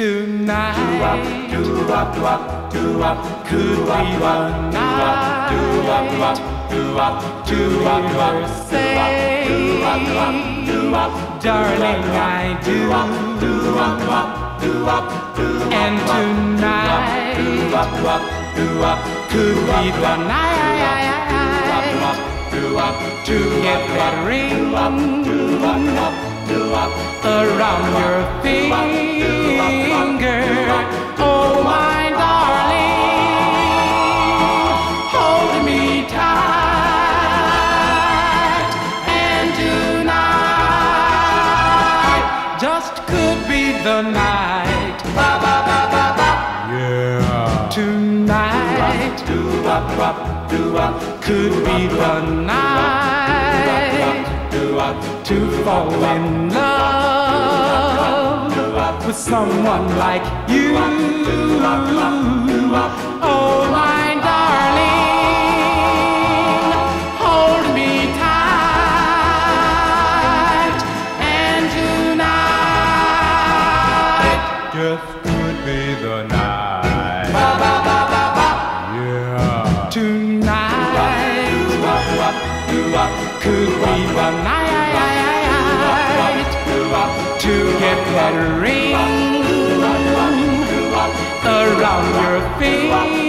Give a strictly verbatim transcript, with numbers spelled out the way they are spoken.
Tonight could be the night to hear say, darling, I do. And tonight could be the night to get that ring around your finger. Oh, my darling, hold me tight. And tonight just could be the night. Ba, ba, ba, ba, ba. Yeah. Tonight could be the night to fall in love with someone like you. Oh, my darling, hold me tight. And tonight just could be the night. Ba, ba, ba, ba, ba. Yeah. Tonight could be the night to get that ring around your finger.